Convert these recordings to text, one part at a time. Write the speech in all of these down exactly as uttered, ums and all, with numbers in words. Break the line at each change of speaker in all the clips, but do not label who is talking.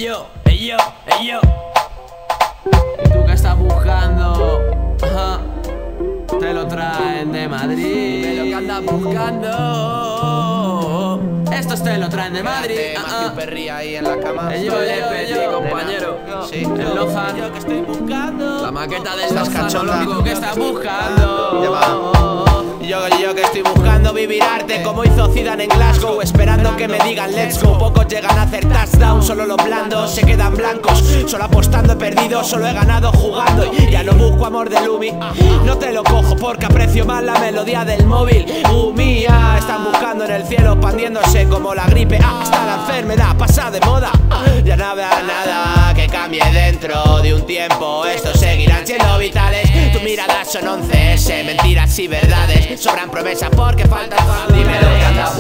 ey yo, ey yo, ey yo. ¿Y tú qué estás buscando? Ajá. Te lo traen de Madrid. De lo que andas buscando. Estos te lo traen de Madrid.
Más que un perri ahí en la cama.
Ey, yo,
Soy
yo,
el
yo,
Petit,
compañero.
Sí.
El Lozan.
Yo que estoy buscando.
La maqueta del
Estás
Lozan,
cachonda.
lo único que estás buscando.
Ya va. Yo, yo que estoy buscando vivir arte como hizo Zidane en Glasgow, esperando que me digan let's go. Pocos llegan a hacer touchdown, solo los blandos se quedan blancos. Solo apostando he perdido, solo he ganado jugando. Y ya no busco amor de Lumi, no te lo cojo porque aprecio más la melodía del móvil. Uh, mía, están buscando en el cielo expandiéndose como la gripe. Ah, está la enfermedad, pasa de moda. Ya no habrá nada que cambie dentro de un tiempo. Estos seguirán siendo vitales. Tus miradas son once ese, mentiras y verdades. Sobran promesas porque falta el fondo.
Dime lo que andas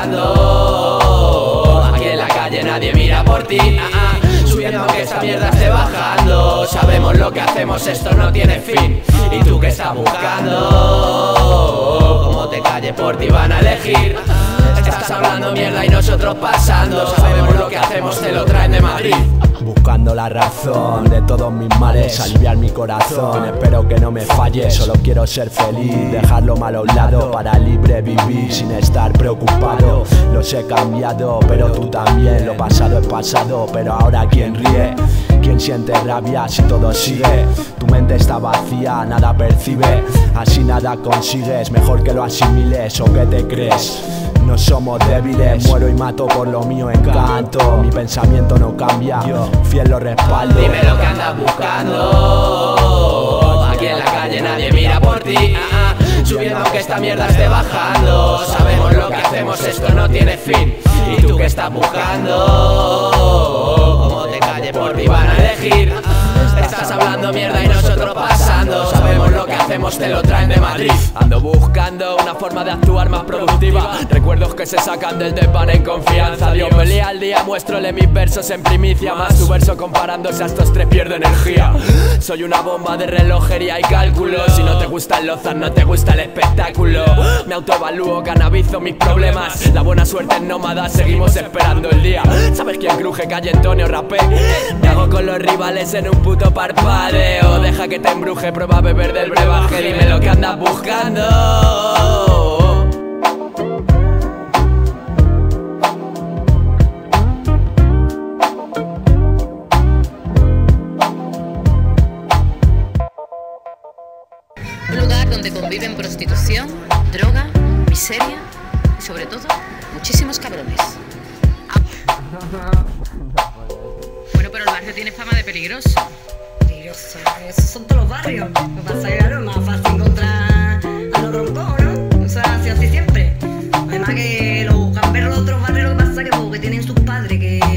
buscando. Aquí en la calle nadie mira por ti. Ah, ah. Subiendo aunque esta mierda esté bajando. Sabemos lo que hacemos, esto no tiene fin. ¿Y tú qué estás buscando? Como te calles por ti van a elegir. Estás hablando mierda y nosotros pasando. Sabemos lo que hacemos, te lo traen de Madrid.
Buscando la razón de todos mis males, aliviar mi corazón, espero que no me falle. Solo quiero ser feliz, dejar lo malo a un lado para libre vivir sin estar preocupado. Los he cambiado, pero tú también. Lo pasado es pasado, pero ahora ¿quién ríe? ¿Quién siente rabia si todo sigue? Tu mente está vacía, nada percibe, así nada consigues. Mejor que lo asimiles o que te crees. No somos débiles, muero y mato por lo mío encanto. Mi pensamiento no cambia, fiel lo respaldo.
Dime lo que andas buscando. Aquí en la calle nadie mira por ti. Ah, ah. Subiendo aunque esta mierda esté bajando. Sabemos lo que hacemos, esto no tiene fin. ¿Y tú qué estás buscando? Como te calles por ti van a elegir. Estás hablando mierda y nosotros pasando. Sabemos lo que hacemos, te lo traen de Madrid. Ando buscando una forma de actuar más productiva. Recuerdos que se sacan del desván en confianza. Dios me lía al día, muéstrole mis versos en primicia. Más tu verso comparándose a estos tres pierde energía. Soy una bomba de relojería y cálculo. Si no te gusta el Lozan, no te gusta el espectáculo. Me autoevalúo, canalizo mis problemas. La buena suerte es nómada, seguimos esperando el día. ¿Sabes quién cruje? Calle Antonio rapé. Me hago con los rivales en un puto parpadeo. Deja que te embruje, prueba a beber del brebaje. Dime lo que andas buscando.
Un lugar donde conviven prostitución, droga, miseria y sobre todo, muchísimos cabrones. Bueno, pero el barrio tiene fama de peligroso.
Peligroso, esos son todos los barrios. Lo que pasa es que claro, es más fácil encontrar a los troncos, ¿no? O sea, así, así siempre. Además que los gamberros de otros barrios lo que pasa es que, porque tienen sus padres que